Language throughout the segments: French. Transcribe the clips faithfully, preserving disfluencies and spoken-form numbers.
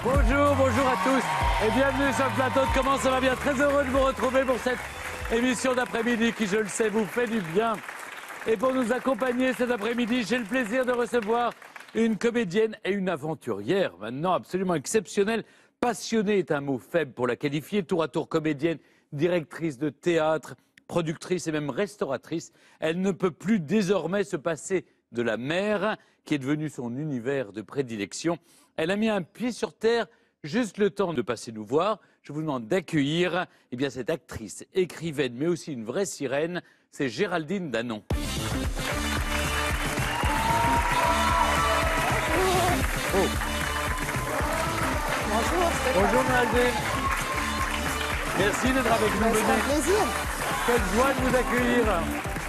Bonjour, bonjour à tous et bienvenue sur le plateau de Comment ça va bien. Très heureux de vous retrouver pour cette émission d'après-midi qui, je le sais, vous fait du bien. Et pour nous accompagner cet après-midi, j'ai le plaisir de recevoir une comédienne et une aventurière, maintenant absolument exceptionnelle. Passionnée est un mot faible pour la qualifier, tour à tour comédienne, directrice de théâtre, productrice et même restauratrice. Elle ne peut plus désormais se passer de la mer, qui est devenue son univers de prédilection. Elle a mis un pied sur terre, juste le temps de passer nous voir. Je vous demande d'accueillir eh bien, cette actrice, écrivaine, mais aussi une vraie sirène, c'est Géraldine Danon. Oh. Bonjour, Stéphane. Bonjour Géraldine. Merci d'être avec nous. C'est un plaisir. Quelle joie de vous accueillir.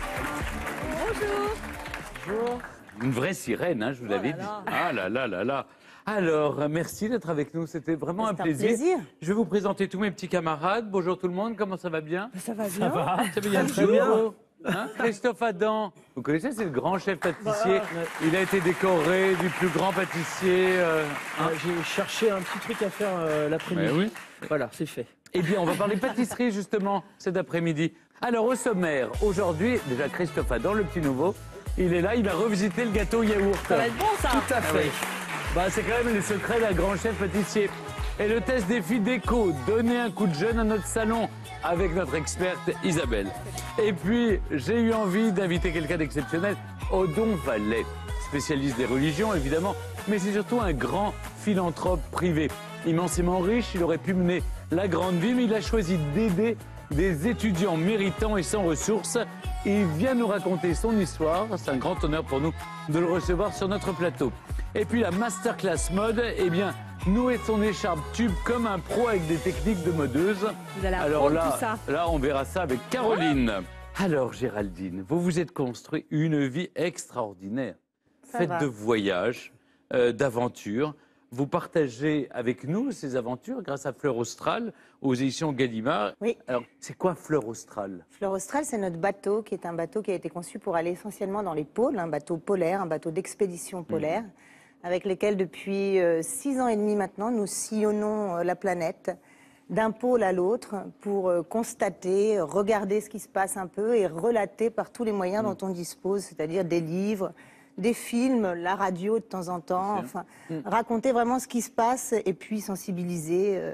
Bonjour. Bonjour. Une vraie sirène, hein, je vous l'avais Oh là dit. là. Ah là là là là. Alors, merci d'être avec nous, c'était vraiment un plaisir. un plaisir. Je vais vous présenter tous mes petits camarades. Bonjour tout le monde, comment ça va bien? Ça va bien. Ça va, ça va bien. Très bien. Hein, Christophe Adam, vous connaissez, c'est le grand chef pâtissier. Il a été décoré du plus grand pâtissier. euh, hein. Euh, J'ai cherché un petit truc à faire euh, l'après-midi. Mais oui. Voilà, c'est fait. Eh bien, on va parler pâtisserie justement cet après-midi. Alors, au sommaire, aujourd'hui, déjà Christophe Adam, le petit nouveau, il est là, il va revisiter le gâteau yaourt. Ça va être bon, ça. Tout à Ah fait. oui. Bah, c'est quand même les secrets d'un grand chef pâtissier. Et le test défi déco, donner un coup de jeune à notre salon avec notre experte Isabelle. Et puis, j'ai eu envie d'inviter quelqu'un d'exceptionnel, Odon Vallet, spécialiste des religions évidemment, mais c'est surtout un grand philanthrope privé. Immensément riche, il aurait pu mener la grande vie, mais il a choisi d'aider des étudiants méritants et sans ressources. Il vient nous raconter son histoire. C'est un grand honneur pour nous de le recevoir sur notre plateau. Et puis la masterclass mode, eh bien, nouer son écharpe tube comme un pro avec des techniques de modeuse. Vous allez Alors apprendre là, tout ça. là, on verra ça avec Caroline. Alors Géraldine, vous vous êtes construit une vie extraordinaire. Ça Faite va. de voyages, euh, d'aventures. Vous partagez avec nous ces aventures grâce à Fleur Austral, aux éditions Gallimard. Oui. Alors, c'est quoi Fleur Austral? Fleur Austral, c'est notre bateau, qui est un bateau qui a été conçu pour aller essentiellement dans les pôles, un bateau polaire, un bateau d'expédition polaire, avec lequel depuis euh, six ans et demi maintenant, nous sillonnons euh, la planète d'un pôle à l'autre pour euh, constater, regarder ce qui se passe un peu et relater par tous les moyens dont on dispose, c'est-à-dire des livres, des films, la radio de temps en temps, enfin, raconter vraiment ce qui se passe et puis sensibiliser euh,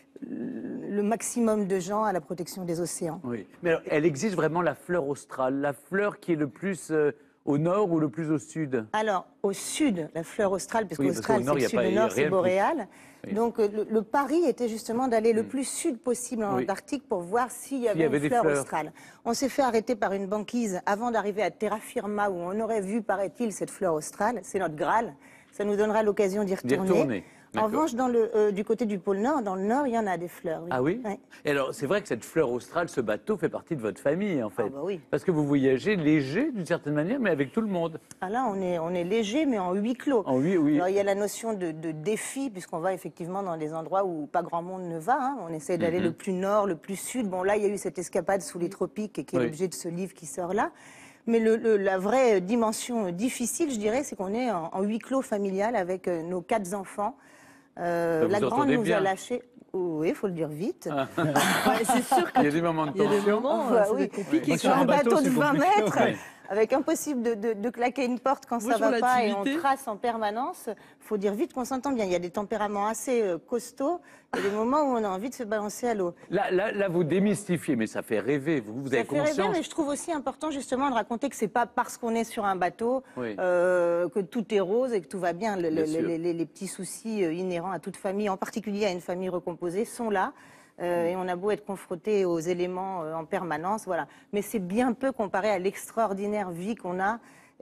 le maximum de gens à la protection des océans. Oui. Mais alors, elle existe vraiment la fleur australe, la fleur qui est le plus euh, au nord ou le plus au sud? Alors, au sud, la fleur australe, puisque Oui, parce l'Austral, qu'au nord, c'est il y le a sud, pas- le il y a nord, rien c'est de boréal. Oui. Donc, euh, le, le pari était justement d'aller le Mm. plus sud possible en Oui. Antarctique pour voir s'il y avait, y avait une des fleur, fleurs. australe. On s'est fait arrêter par une banquise avant d'arriver à Terra Firma, où on aurait vu, paraît-il, cette fleur australe. C'est notre Graal. Ça nous donnera l'occasion d'y D'y retourner. retourner. En D'accord. revanche, dans le, euh, du côté du pôle Nord, dans le Nord, il y en a des fleurs. Ah oui? Ouais. Et alors, c'est vrai que cette fleur australe, ce bateau, fait partie de votre famille, en fait. Ah bah oui. Parce que vous voyagez léger, d'une certaine manière, mais avec tout le monde. Ah là, on est, on est léger, mais en huis clos. En huis, oui. Alors, il y a la notion de, de défi, puisqu'on va effectivement dans des endroits où pas grand monde ne va. Hein. On essaie d'aller Mhm. le plus nord, le plus sud. Bon, là, il y a eu cette escapade sous les tropiques, et qui est Oui. l'objet de ce livre qui sort là. Mais le, le- la vraie dimension difficile, je dirais, c'est qu'on est en, en huis clos familial avec euh, nos quatre enfants. Euh, Ça, vous la grande entendez nous bien. a lâchés. Oui, il faut le dire vite. Ah. Ouais, c'est sûr Il y a des moments de qu'il y a des tension. moments, Bah euh, ça oui. va être compliqué. Et Sur sur un un bateau, bateau, de c'est vingt compliqué, mètres, ouais. avec impossible de, de- de claquer une porte quand ça Bonjour, va pas et on l'activité. trace en permanence. Il faut dire vite qu'on s'entend bien. Il y a des tempéraments assez euh, costauds. Il y a des moments où on a envie de se balancer à l'eau. Là, là, là, vous démystifiez, mais ça fait rêver. Vous, vous Ça avez fait rêver, conscience. mais je trouve aussi important justement de raconter que c'est pas parce qu'on est sur un bateau Oui. euh, que tout est rose et que tout va bien. Le- Bien le- sûr. les, les- les petits soucis euh, inhérents à toute famille, en particulier à une famille recomposée, sont là. Euh, et on a beau être confronté aux éléments euh, en permanence, voilà. Mais c'est bien peu comparé à l'extraordinaire vie qu'on a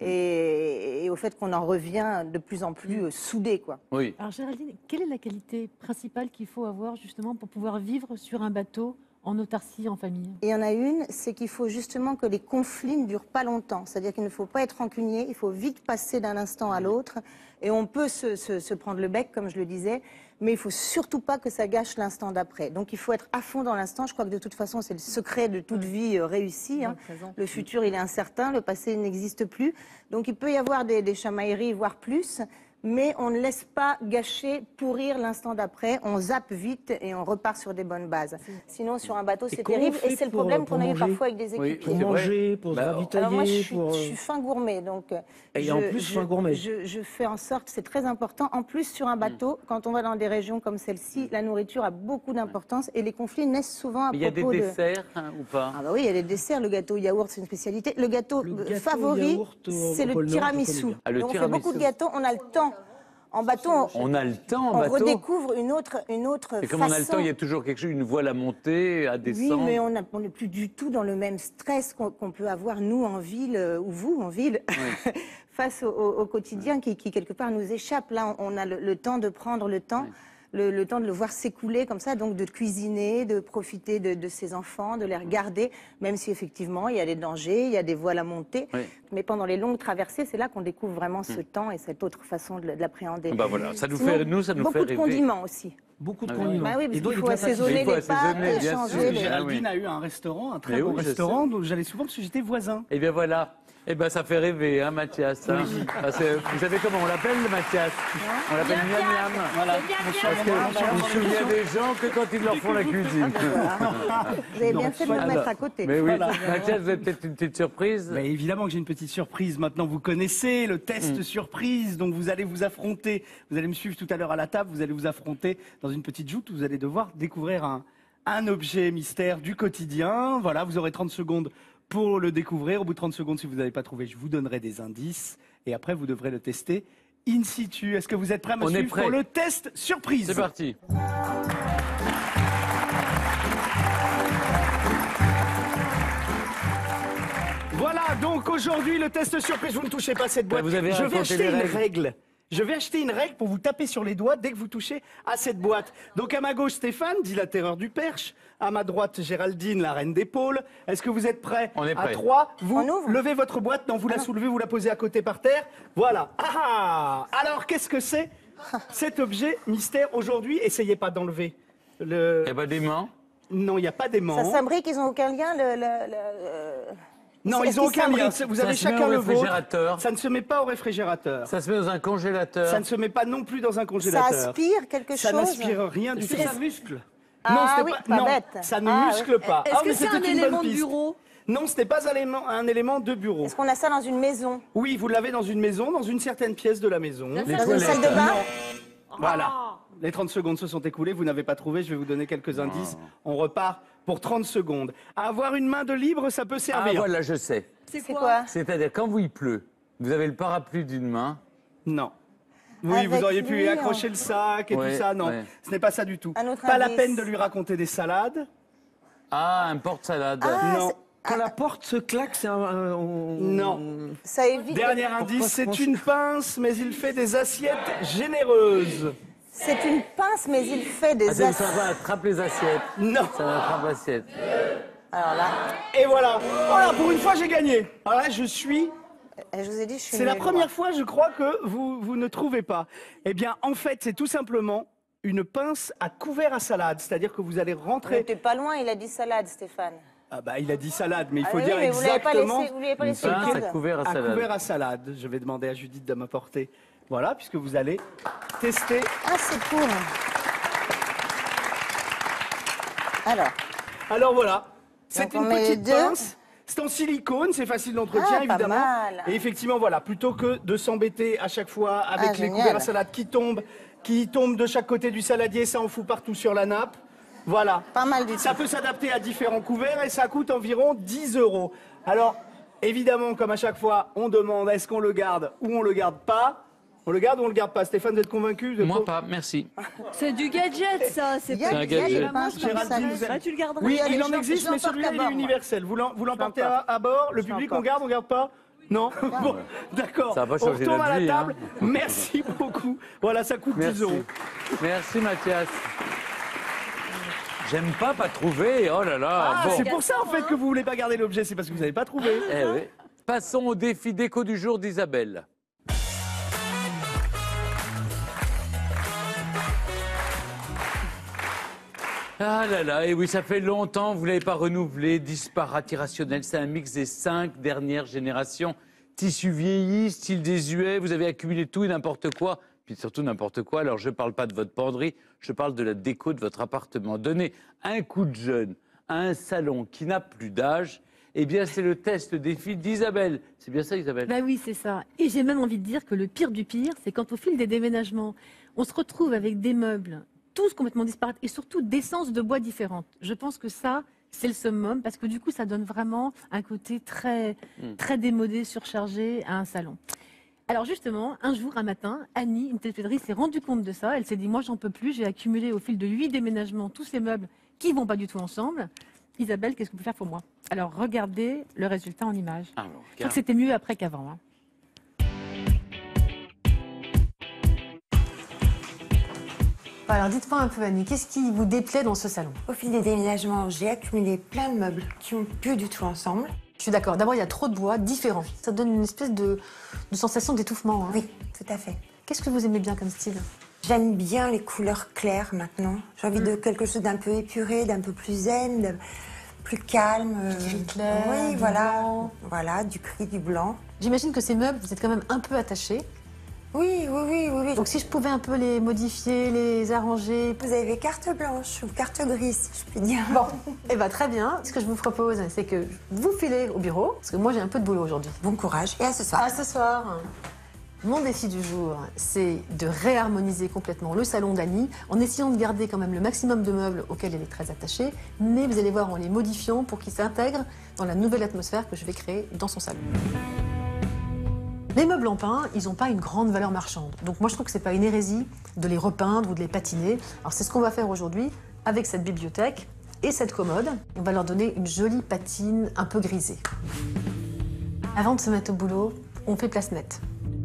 et, et au fait qu'on en revient de plus en plus euh, soudé, quoi. Oui. Alors Géraldine, quelle est la qualité principale qu'il faut avoir justement pour pouvoir vivre sur un bateau en autarcie, en famille? Et il y en a une, c'est qu'il faut justement que les conflits ne durent pas longtemps. C'est-à-dire qu'il ne faut pas être rancunier, il faut vite passer d'un instant à l'autre. Et on peut se, se- se prendre le bec, comme je le disais, mais il faut surtout pas que ça gâche l'instant d'après. Donc il faut être à fond dans l'instant. Je crois que de toute façon, c'est le secret de toute vie euh, réussie. hein. Le présent. Le futur, il est incertain, le passé n'existe plus. Donc il peut y avoir des, des chamailleries, voire plus. mais on ne laisse pas gâcher, pourrir l'instant d'après. On zappe vite et on repart sur des bonnes bases. Sinon, sur un bateau, c'est comment terrible. on fait Et c'est le pour- problème pour qu'on a eu manger parfois avec des Oui, équipiers. Pour c'est vrai. manger, pour Bah, se ravitailler, Alors moi, je suis, pour... je suis fin gourmet, donc euh, Et je, en plus, je- fin gourmet. Je, je fais en sorte, c'est très important. En plus, sur un bateau, quand on va dans des régions comme celle-ci, la nourriture a beaucoup d'importance et les conflits naissent souvent à Il y a des propos de... desserts hein, ou pas? Ah bah oui, il y a des desserts. Le gâteau yaourt, c'est une spécialité. Le gâteau, Le euh, gâteau favori, yaourt au- c'est au le pôle Nord, je tiramisu. connais bien. Ah, le Donc, on fait tiramisu. beaucoup de gâteaux, on a le temps. En bateau, on, On a le temps en on bateau. redécouvre une autre, une autre Et comme façon. on a le temps, il y a toujours quelque chose, une voile à monter, à Oui, descendre. mais on n'a- on n'est plus du tout dans le même stress qu'on qu'on peut avoir, nous, en ville, euh, ou vous, en ville, face au, au- au quotidien qui, qui, quelque part, nous échappe. Là, on a le, le temps de prendre le temps, le, le temps de le voir s'écouler comme ça, donc de cuisiner, de profiter de, de ses enfants, de les regarder, même si, effectivement, il y a des dangers, il y a des voiles à monter. Oui. Mais pendant les longues traversées, c'est là qu'on découvre vraiment ce temps et cette autre façon de, de l'appréhender. Bah voilà, ça nous Sinon, fait, nous, ça nous beaucoup fait de rêver. condiments aussi. Beaucoup de Ah oui. condiments. Bah oui, parce Et donc, qu'il il faut doit passer- assaisonner Il faut les pâtes, assaisonner, bien changer sûr. les... Géraldine Ah oui. a eu un restaurant, un très Mais beau oui, je restaurant, dont j'allais souvent parce que j'étais voisin. Eh bien voilà. Eh bien ça fait rêver, hein, Mathias. hein. Parce que vous savez comment on l'appelle, Mathias? On l'appelle Miam Miam. Voilà. Parce que il se souvient des gens que quand ils leur font la cuisine. Vous avez bien Non, fait de me le alors, mettre à côté. Mais oui, Voilà. Mathias, vous avez peut-être une petite surprise. Mais évidemment que j'ai une petite surprise. Maintenant, vous connaissez le test Mm. surprise. Donc, vous allez vous affronter. Vous allez me suivre tout à l'heure à la table. Vous allez vous affronter dans une petite joute où vous allez devoir découvrir un, un objet mystère du quotidien. Voilà, vous aurez trente secondes pour le découvrir. Au bout de trente secondes, si vous n'avez pas trouvé, je vous donnerai des indices. Et après, vous devrez le tester in situ. Est-ce que vous êtes prêts à me On est suivre prêts. pour le test surprise? C'est parti. Voilà, donc aujourd'hui, le test surprise, vous ne touchez pas cette boîte. vous avez Je vais raconté acheter les une règles. règle. Je vais acheter une règle pour vous taper sur les doigts dès que vous touchez à cette boîte. Donc à ma gauche, Stéphane, dit la terreur du perche. À ma droite, Géraldine, la reine des pôles. Est-ce que vous êtes prêts? On est À prêts. trois, vous On ouvre levez votre boîte. Non, vous la soulevez, vous la posez à côté par terre. Voilà. Ah ah. Alors, qu'est-ce que c'est cet objet mystère aujourd'hui? Essayez pas d'enlever le... Eh ben des mains. Non, il n'y a pas d'aimant. Ça s'imbrique, ils n'ont aucun lien. Le, le- le- euh, Non, est-ce ils n'ont qu'ils aucun lien. s'imbriquent Vous Ça avez se met chacun au le vôtre. réfrigérateur. Ça ne se met pas au réfrigérateur. Ça se met dans un congélateur. Ça ne se met pas non plus dans un Ça congélateur. aspire quelque Ça chose. n'aspire rien du tout. Ça muscle. Ah non, c'était oui, pas, pas non, bête. ça ne Ah, muscle pas. Est-ce Ah, que mais c'est c'était un une bonne élément de piste. bureau? Non, ce n'est pas un élément, un élément de bureau. Est-ce qu'on a ça dans une maison? Oui, vous l'avez dans une maison, dans une certaine pièce de la maison. Les Dans une toilettes. salle de bain? Voilà. Les trente secondes se sont écoulées, vous n'avez pas trouvé, je vais vous donner quelques indices. On repart pour trente secondes. Avoir une main de libre, ça peut Ah servir. voilà, je sais. C'est C'est quoi, quoi? C'est-à-dire quand vous il pleut, vous avez le parapluie d'une main. Non. Oui, Avec vous auriez pu lui, accrocher le sac et Ouais, tout ça. Non, ouais. ce n'est pas ça du tout. Un autre Pas la indice. peine de lui raconter des salades. Ah, un porte-salade. Ah, Non. c'est- Quand la porte se claque, c'est un... un- on- Non. ça évite. Dernier Pourquoi indice, se c'est pencher une pince, mais il fait des assiettes généreuses. C'est une pince, mais il fait des Ah, c'est- as. ça va attraper les assiettes. Non. Ça attrape l'assiette. Alors là, Et voilà. Voilà, pour une fois, j'ai gagné. Alors là, je suis... je vous ai dit, je suis C'est la nulle, première moi. fois, je crois, que vous, vous ne trouvez pas. Eh bien, en fait, c'est tout simplement une pince à couvert à salade. C'est-à-dire que vous allez Mais rentrer... t'es pas loin, il a dit salade, Stéphane. Ah bah, il a dit salade, mais il Ah faut oui, dire mais vous l'avez pas exactement... laissé, vous lui avez pas Une laissé le pince à code. couvert à à salade. couvert à salade. Je vais demander à Judith de m'apporter. Voilà, puisque vous allez tester. Ah, c'est court. Alors, Alors voilà, c'est Donc, on une met les petite deux. pince. C'est en silicone, c'est facile d'entretien Ah, pas évidemment. mal. Et effectivement, voilà, plutôt que de s'embêter à chaque fois avec Ah, les génial. couverts à salade qui tombent, qui tombent de chaque côté du saladier, ça en fout partout sur la nappe. Voilà. pas mal du tout. Ça peut s'adapter à différents couverts et ça coûte environ dix euros. Alors, évidemment, comme à chaque fois, on demande est-ce qu'on le garde ou on le garde pas. On le garde ou on le garde pas. Stéphane, vous êtes convaincu? Vous êtes Moi con- pas, merci. C'est du gadget, ça. C'est Il y a, C'est un il y a des gadget. pinces comme ça. Géraldine, vous êtes- Ah, tu le garderas. Oui, allez, il je en l'em- existe, je mais l'emporte celui-là, il d'abord, est moi. universel. Vous l'em- vous l'emportez à, l'emporte. à bord, le Je public, on l'emporte. garde, on garde pas? Non. Bon, d'accord. Ça va pas On changer retourne notre à vie, la hein. table. Merci beaucoup. Voilà, ça coûte dix Merci. euros. Merci Mathias. J'aime pas pas trouver. Oh là là. Ah, bon. c'est pour ça en fait que vous voulez pas garder l'objet, c'est parce que vous n'avez pas trouvé. Eh oui. Passons au défi déco du jour d'Isabelle. Ah là là, et oui, ça fait longtemps, vous ne l'avez pas renouvelé. Disparate irrationnel, c'est un mix des cinq dernières générations. Tissu vieilli, style désuet, vous avez accumulé tout et n'importe quoi. puis surtout n'importe quoi. Alors je ne parle pas de votre penderie, je parle de la déco de votre appartement. Donner un coup de jeune à un salon qui n'a plus d'âge, eh bien c'est le test des filles d'Isabelle. C'est bien ça, Isabelle? Bah oui, c'est ça. Et j'ai même envie de dire que le pire du pire, c'est quand au fil des déménagements, on se retrouve avec des meubles tous complètement disparates et surtout d'essences de bois différentes. Je pense que ça, c'est le summum parce que du coup, ça donne vraiment un côté très, Mm. très démodé, surchargé à un salon. Alors justement, un jour, un matin, Annie, une téléspectatrice, s'est rendue compte de ça. Elle s'est dit, moi, j'en peux plus. J'ai accumulé au fil de huit déménagements tous ces meubles qui vont pas du tout ensemble. Isabelle, qu'est-ce que vous pouvez faire pour moi? Alors, regardez le résultat en image. Ah, bon, Je crois que c'était mieux après qu'avant. Hein. Alors dites-moi un peu Annie, qu'est-ce qui vous déplaît dans ce salon? Au fil des déménagements, j'ai accumulé plein de meubles qui n'ont plus du tout ensemble. Je suis d'accord, d'abord il y a trop de bois différents. Ça donne une espèce de, de sensation d'étouffement. Hein. Oui, tout à fait. Qu'est-ce que vous aimez bien comme style? J'aime bien les couleurs claires maintenant. J'ai envie Mm. de quelque chose d'un peu épuré, d'un peu plus zen, de plus calme. Du gris clair, Oui, du voilà. blanc. Voilà, du gris, du blanc. J'imagine que ces meubles, vous êtes quand même un peu attachés. Oui, oui, oui, oui. oui. Donc si je pouvais un peu les modifier, les arranger... Vous avez carte blanche ou carte grise, si je puis dire. Bon, eh ben très bien. Ce que je vous propose, c'est que vous filez au bureau, parce que moi j'ai un peu de boulot aujourd'hui. Bon courage et à ce soir. À ce soir. Mon défi du jour, c'est de réharmoniser complètement le salon d'Annie en essayant de garder quand même le maximum de meubles auxquels elle est très attachée, mais vous allez voir en les modifiant pour qu'ils s'intègrent dans la nouvelle atmosphère que je vais créer dans son salon. Les meubles en pin, ils n'ont pas une grande valeur marchande. Donc moi je trouve que c'est pas une hérésie de les repeindre ou de les patiner. Alors c'est ce qu'on va faire aujourd'hui avec cette bibliothèque et cette commode. On va leur donner une jolie patine un peu grisée. Avant de se mettre au boulot, on fait place nette.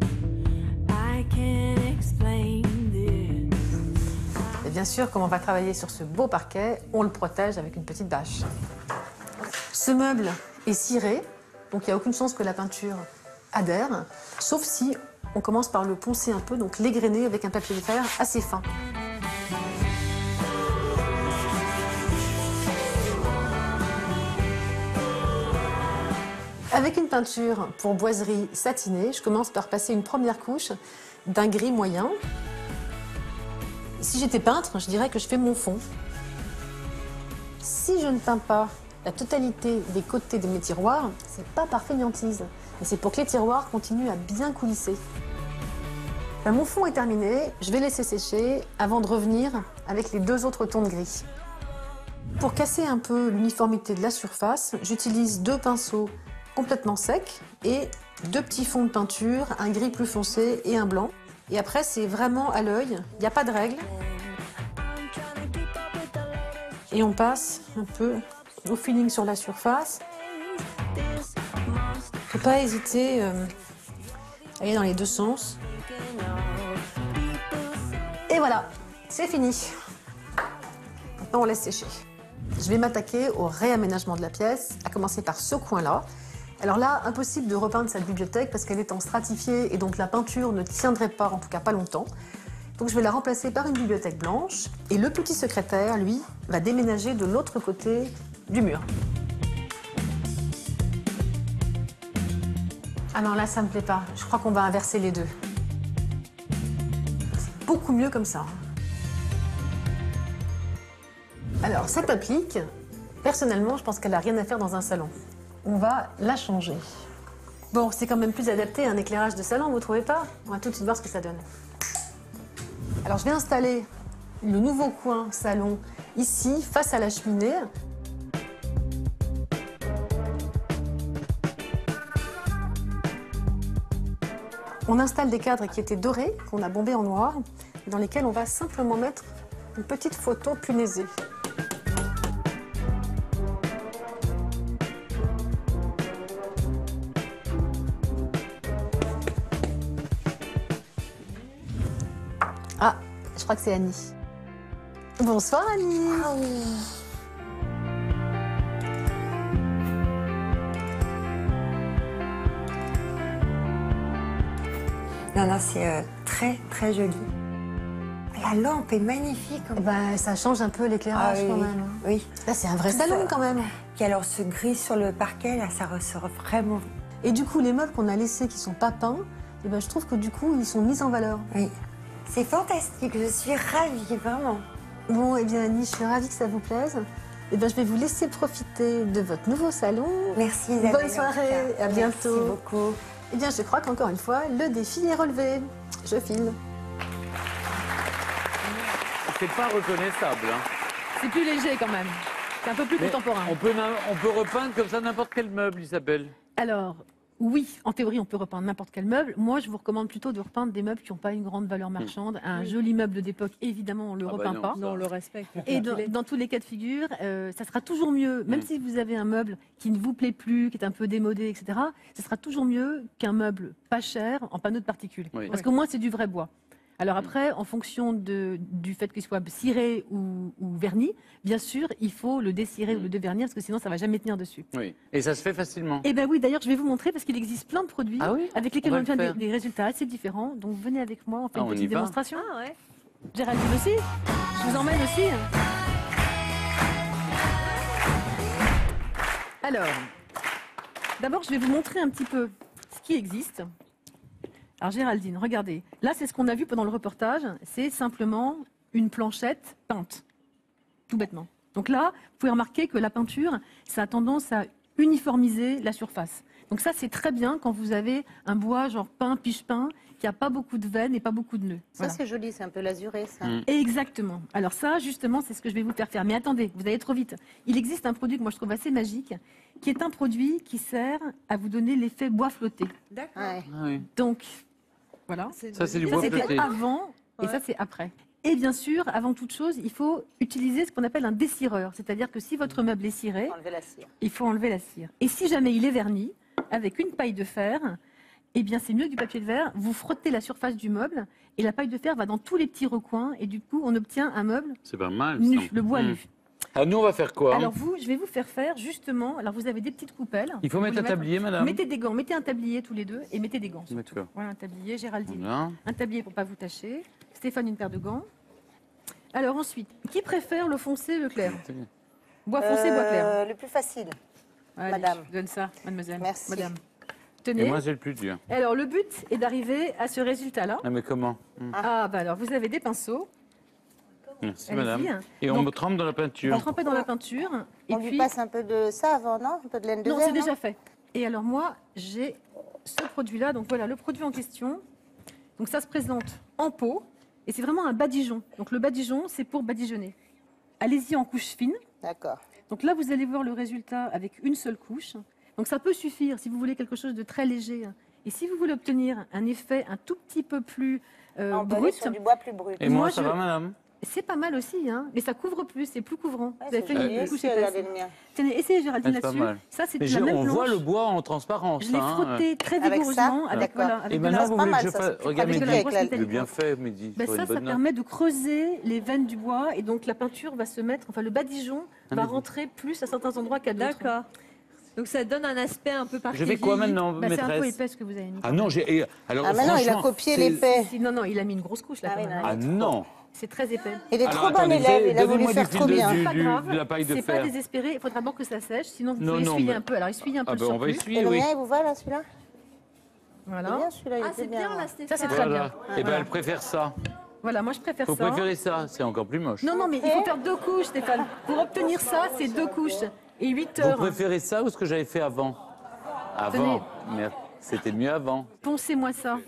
Et bien sûr, comme on va travailler sur ce beau parquet, on le protège avec une petite bâche. Ce meuble est ciré, donc il n'y a aucune chance que la peinture adhère, sauf si on commence par le poncer un peu, donc l'égrener avec un papier de fer assez fin. Avec une peinture pour boiserie satinée, je commence par passer une première couche d'un gris moyen. Si j'étais peintre, je dirais que je fais mon fond. Si je ne peins pas la totalité des côtés de mes tiroirs, c'est pas par fainéantise, mais c'est pour que les tiroirs continuent à bien coulisser. Ben, mon fond est terminé, je vais laisser sécher avant de revenir avec les deux autres tons de gris. Pour casser un peu l'uniformité de la surface, j'utilise deux pinceaux complètement secs et deux petits fonds de peinture, un gris plus foncé et un blanc. Et après, c'est vraiment à l'œil, il n'y a pas de règle. Et on passe un peu au feeling sur la surface. Il ne faut pas hésiter euh, à aller dans les deux sens. Et voilà, c'est fini. Maintenant, on laisse sécher. Je vais m'attaquer au réaménagement de la pièce, à commencer par ce coin-là. Alors là, impossible de repeindre cette bibliothèque parce qu'elle est en stratifié et donc la peinture ne tiendrait pas, en tout cas pas longtemps. Donc je vais la remplacer par une bibliothèque blanche et le petit secrétaire, lui, va déménager de l'autre côté du mur. Ah non, là ça me plaît pas. Je crois qu'on va inverser les deux. C'est beaucoup mieux comme ça. Alors cette applique, personnellement, je pense qu'elle n'a rien à faire dans un salon. On va la changer. Bon, c'est quand même plus adapté à un éclairage de salon, vous trouvez pas? On va tout de suite voir ce que ça donne. Alors je vais installer le nouveau coin salon ici, face à la cheminée. On installe des cadres qui étaient dorés, qu'on a bombés en noir, dans lesquels on va simplement mettre une petite photo punaisée. Ah, je crois que c'est Annie. Bonsoir Annie. Oh. Non, non, c'est euh, très, très joli. La lampe est magnifique. Eh ben, ça change un peu l'éclairage Ah oui, quand oui. même. Oui. Là, c'est un vrai Tout salon ça. quand même. Et alors, ce gris sur le parquet, là, ça ressort vraiment. Et du coup, les meubles qu'on a laissés qui sont pas peints, eh ben, je trouve que du coup, ils sont mis en valeur. Oui. C'est fantastique, je suis ravie, vraiment. Bon, eh bien Annie, je suis ravie que ça vous plaise. Eh bien, je vais vous laisser profiter de votre nouveau salon. Merci Isabelle. Bonne soirée, à bientôt. Merci beaucoup. Eh bien, je crois qu'encore une fois, le défi est relevé. Je filme. C'est pas reconnaissable. Hein. C'est plus léger quand même. C'est un peu plus Mais contemporain. On peut, on peut repeindre comme ça n'importe quel meuble, Isabelle. Alors, oui, en théorie, on peut repeindre n'importe quel meuble. Moi, je vous recommande plutôt de repeindre des meubles qui n'ont pas une grande valeur marchande. Un joli meuble d'époque, évidemment, on ne le Ah bah repeint non, pas. ça. Non, on le respecte. Et dans, dans tous les cas de figure, euh, ça sera toujours mieux, même Mm. si vous avez un meuble qui ne vous plaît plus, qui est un peu démodé, et cetera, ça sera toujours mieux qu'un meuble pas cher en panneau de particules. Oui. Parce qu'au moins, c'est du vrai bois. Alors après, en fonction de, du fait qu'il soit ciré ou, ou verni, bien sûr, il faut le décirer ou le dévernir, parce que sinon, ça ne va jamais tenir dessus. Oui. Et ça se fait facilement. Eh bien oui, d'ailleurs, je vais vous montrer, parce qu'il existe plein de produits Ah oui avec lesquels On on va le obtient faire. des, des résultats assez différents. Donc venez avec moi, on fait Ah, une on y petite va. démonstration. Ah ouais. Géraldine aussi. Je vous emmène aussi. Alors, d'abord, je vais vous montrer un petit peu ce qui existe. Alors, Géraldine, regardez. Là, c'est ce qu'on a vu pendant le reportage. C'est simplement une planchette peinte. Tout bêtement. Donc là, vous pouvez remarquer que la peinture, ça a tendance à uniformiser la surface. Donc ça, c'est très bien quand vous avez un bois genre peint, piche-peint, qui n'a pas beaucoup de veines et pas beaucoup de nœuds. Ça, Voilà. c'est joli, c'est un peu l'azuré, ça. Mm. Exactement. Alors ça, justement, c'est ce que je vais vous faire faire. Mais attendez, vous allez trop vite. Il existe un produit que moi je trouve assez magique, qui est un produit qui sert à vous donner l'effet bois flotté. D'accord. Ouais. Ah oui. Donc, voilà. Ça, c'est du Ça, bois c'était flotté. avant et Ouais. ça, c'est après. Et bien sûr, avant toute chose, il faut utiliser ce qu'on appelle un dessireur. C'est-à-dire que si votre meuble est ciré, Enlever la cire. il faut enlever la cire. Et si jamais il est verni, avec une paille de fer, eh bien c'est mieux que du papier de verre. Vous frottez la surface du meuble et la paille de fer va dans tous les petits recoins et du coup on obtient un meuble C'est pas mal. nu, ça. le bois Mm. nu. Ah, nous, on va faire quoi Alors vous, je vais vous faire faire justement. Alors vous avez des petites coupelles. Il faut Vous mettre les un tablier, madame. Mettez des gants, mettez un tablier tous les deux et mettez des gants. surtout. D'accord. Voilà un tablier, Géraldine. Voilà. Un tablier pour pas vous tacher. Stéphane, une paire de gants. Alors ensuite, qui préfère le foncé, le clair? Bois foncé, bois clair. Euh, le plus facile. Allez, madame. je vous donne ça, mademoiselle. Merci. Madame. Et Tenez. moi, j'ai le plus dur. Alors le but est d'arriver à ce résultat-là. Ah, mais comment Mm. Ah bah alors vous avez des pinceaux. Merci, Allez-y. madame. Et on Donc, me trempe dans la On peinture. va tremper dans la peinture. Et On puis, lui passe un peu de ça avant, non? Un peu de laine de non, verre, c'est déjà fait. Et alors moi, j'ai ce produit-là. Donc voilà, le produit en question. Donc ça se présente en pot. Et c'est vraiment un badigeon. Donc le badigeon, c'est pour badigeonner. Allez-y en couche fine. D'accord. Donc là, vous allez voir le résultat avec une seule couche. Donc ça peut suffire si vous voulez quelque chose de très léger. Et si vous voulez obtenir un effet un tout petit peu plus euh, On peut aller brut, sur du bois plus brut. Et moi, Moi, ça je- va, madame c'est pas mal aussi, hein. Mais ça couvre plus, c'est plus couvrant. Ouais, vous avez c'est fait joli une aussi, couche regardez épaisse. le mien. Tenez, essayez Géraldine Ah, c'est pas là-dessus. mal. Ça, c'est Mais la j'ai- même on planche. voit le bois en transparence. Je l'ai hein. frotté très Avec ça vigoureusement avec, D'accord. voilà, avec Et de maintenant, la- vous pas voulez mal, que je ça, fasse... c'est Regarde, pratique Mehdi. avec la- Je veux bien fait, Mehdi. Ben sur ça, une ça bonne note. permet de creuser les veines du bois et donc la peinture va se mettre, enfin le badigeon Ah, va mais- rentrer plus à certains endroits qu'à d'autres. D'accord. Donc ça donne un aspect un peu Je particulier. vais quoi maintenant, Bah, c'est un peu maîtresse épais ce que vous avez mis. Ah non, j'ai... et- Alors, Ah, maintenant, il a franchement, copié c'est- l'épais. Si, non, non, il a mis une grosse couche là Ah quand oui, même. non. Ah non C'est très épais. Il est Alors, trop bon attendez, élève, il a voulu donnez-moi faire du fil trop de- bien. du- Pas grave, de la paille de c'est pas fer. désespéré, il faudra d'abord que ça sèche, sinon vous Non, pouvez non, essuyer mais- un peu. Alors essuyez un peu Ah le ben, on va surplus. Et essuyer, le oui. mien, il vous va là, celui-là? C'est Voilà. bien celui-là, il Ah, était c'est bien bien. là, Stéphane. Ça c'est très Voilà. bien. Et ben, Voilà. elle préfère ça. Voilà, moi je préfère Vous ça. préférez ça C'est encore plus moche. Non, non, mais il faut faire deux couches, Stéphane. Pour obtenir ça, c'est deux couches et huit Vous heures. préférez ça ou ce que j'avais fait avant Avant Merde, c'était mieux avant. Poncez-moi ça.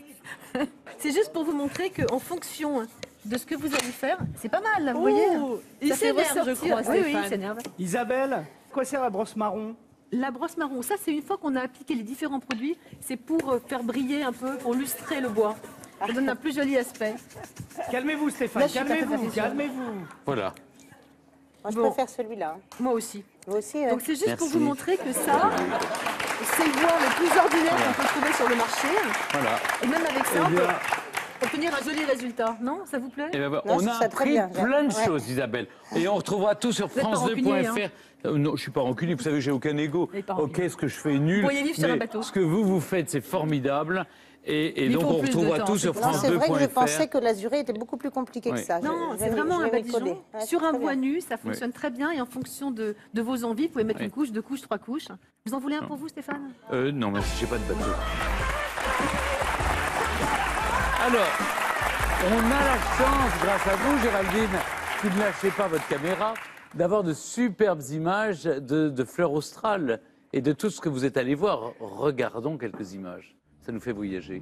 C'est juste pour vous montrer qu'en fonction de ce que vous allez faire, c'est pas mal, là, vous voyez. il Ça fait s'énerve, je ressortir- crois, Oui, oui, Stéphane. il s'énerve. Isabelle, quoi sert la brosse marron? La brosse marron, ça c'est une fois qu'on a appliqué les différents produits, c'est pour euh, faire briller un peu, pour lustrer le bois. Ça donne un plus joli aspect. Calmez-vous, Stéphane, Là, je suis pas tout à calmez-vous, fait sûre. calmez-vous. Voilà. Moi, je Bon. préfère celui-là. hein. Moi aussi. Vous aussi, ouais. Donc c'est juste pour Merci. vous montrer que ça, c'est le bois le plus ordinaire qu'on peut trouver sur le marché. Voilà. Et même avec ça, Eh on peut bien, obtenir un joli résultat. Non, ça vous plaît eh ben, Non, on je a trouve ça très appris bien. plein de Ouais. choses, Isabelle. Et on retrouvera tout sur êtes pas france deux point rancunier, f r. Euh, non, je suis pas rancunier, vous savez, j'ai aucun ego. Et pas Ok, rancunier. ce que je fais est nul. Vous pourriez vivre sur mais un bateau. Ce que vous, vous faites, c'est formidable. Et, et Mais il donc, faut on plus de retrouvera temps, tout c'est sur pour Non, france c'est deux vrai que point je f r. pensais que l'azuré était beaucoup plus compliqué Oui. que ça. Non, Je- je c'est vais- vraiment je un vais m'y badigeon. coller. Ouais, Sur c'est un très bois bien. nu, ça fonctionne très bien et en fonction de, de vos envies, vous pouvez mettre Oui. une couche, deux couches, trois couches. Vous en voulez un pour vous, Stéphane? Euh, non, merci, j'ai pas de bateau. Alors, On a la chance, grâce à vous, Géraldine, qui ne lâchez pas votre caméra, d'avoir de superbes images de, de fleurs australes et de tout ce que vous êtes allé voir. Regardons quelques images. Ça nous fait voyager.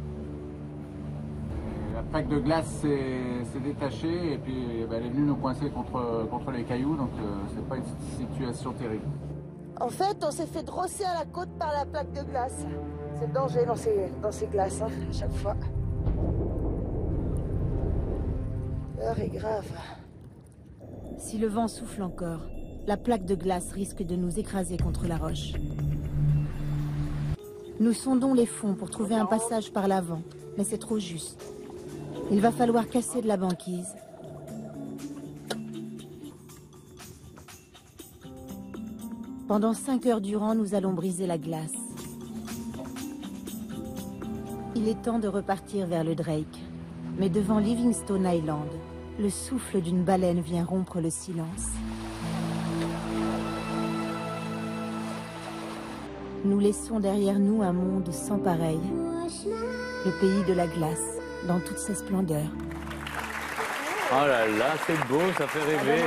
La plaque de glace s'est détachée et puis ben, elle est venue nous coincer contre, contre les cailloux, donc euh, c'est pas une situation terrible. En fait, on s'est fait drosser à la côte par la plaque de glace. C'est le danger dans ces, dans ces glaces, hein, à chaque fois. L'heure est grave. Si le vent souffle encore, la plaque de glace risque de nous écraser contre la roche. Nous sondons les fonds pour trouver un passage par l'avant, mais c'est trop juste. Il va falloir casser de la banquise. Pendant cinq heures durant, nous allons briser la glace. Il est temps de repartir vers le Drake. Mais devant Livingstone Island, le souffle d'une baleine vient rompre le silence. Nous laissons derrière nous un monde sans pareil. Le pays de la glace, dans toute sa splendeur. Oh là là, c'est beau, ça fait rêver.